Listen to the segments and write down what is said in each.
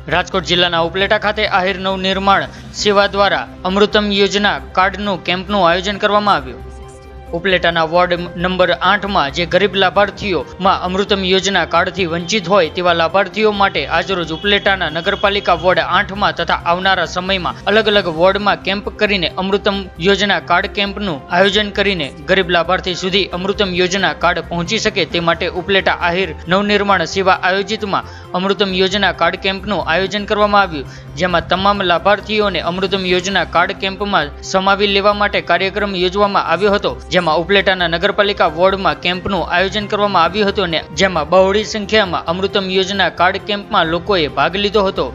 રાજકોટ જિલ્લાના ઉપલેટા ખાતે આહિર નવનિર્માણ સેવા દ્વારા અમૃતમ યોજના કાર્ડનું કેમ્પનું આયોજન કરવામાં આવ્યું। ઉપલેટાના વોર્ડ નંબર 8 માં જે ગરીબ લાભાર્થીઓમાં અમૃતમ યોજના કાર્ડથી વંચિત હોય તેવા લાભાર્થીઓ માટે આજરોજ ઉપલેટાના નગરપાલિકા વોર્ડ 8 માં તથા આવનારા સમયમાં અલગ અલગ વોર્ડમાં કેમ્પ કરીને અમૃતમ યોજના કાર્ડ કેમ્પનું આયોજન કરીને ગરીબ લાભાર્થી સુધી અમૃતમ યોજના કાર્ડ પહોંચી શકે તે માટે ઉપલેટા આહિર નવનિર્માણ સેવા આયોજિતમાં અમૃતમ યોજના કાર્ડ કેમ્પનું આયોજન કરવામાં આવ્યું, જેમાં તમામ લાભાર્થીઓને અમૃતમ યોજના કાર્ડ કેમ્પમાં સમાવી લેવા માટે કાર્યક્રમ યોજવામાં આવ્યો હતો, જેમાં ઉપલેટાના નગરપાલિકા વોર્ડમાં કેમ્પનું આયોજન કરવામાં આવ્યું હતું અને જેમાં બહોળી સંખ્યામાં અમૃતમ યોજના કાર્ડ કેમ્પમાં લોકોએ ભાગ લીધો હતો।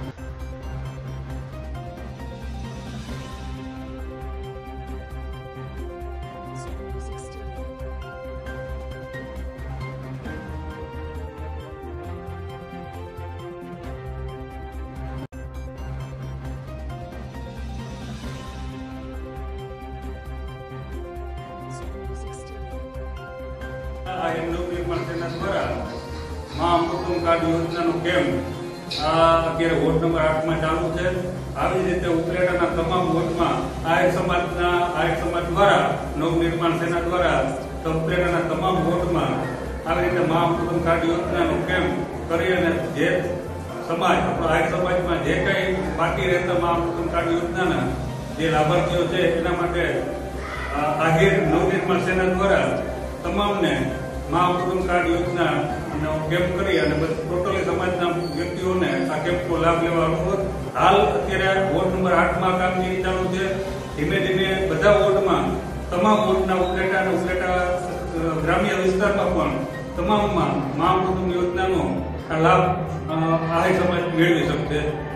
આહિર નવનિર્માણ સેના દ્વારા મા અમૃતમ કાર્ડ યોજનાનો કેમ્પ અત્યારે વોર્ડ નંબર 8 માં ચાલુ છે। આવી રીતે ઉપલેટાના તમામ વોર્ડમાં આહિર સમાજ દ્વારા નવનિર્માણ સેના દ્વારા ઉપલેટાના તમામ વોર્ડમાં આવી રીતે મા અમૃતમ કાર્ડ યોજનાનો કેમ્પ કરી અને જે સમાજ આહિર સમાજમાં જે કંઈ બાકી રહેતા મા અમૃતમ કાર્ડ યોજનાના જે લાભાર્થીઓ છે એના માટે આહિર નવનિર્માણ સેના દ્વારા તમામને મા અમૃતમ કાર્ડ યોજના કેમ્પ કરી અને ટોટલી સમાજના વ્યક્તિઓને આ કેમ્પનો લાભ લેવા અનુરોધ। હાલ અત્યારે વોર્ડ નંબર 8 માં કામગીરી ચાલુ છે। ધીમે ધીમે બધા વોર્ડમાં તમામ વોર્ડના ઉપલેટા ગ્રામ્ય વિસ્તારમાં પણ તમામમાં મા અમૃતમ યોજનાનો લાભ આહિર સમાજ મેળવી શકશે।